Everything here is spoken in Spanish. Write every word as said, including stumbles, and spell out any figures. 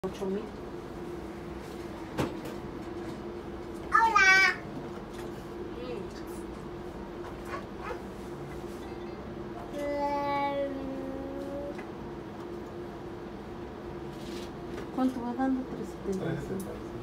ocho mil. Hola. ¿Cuánto va dando? trescientos setenta y cinco.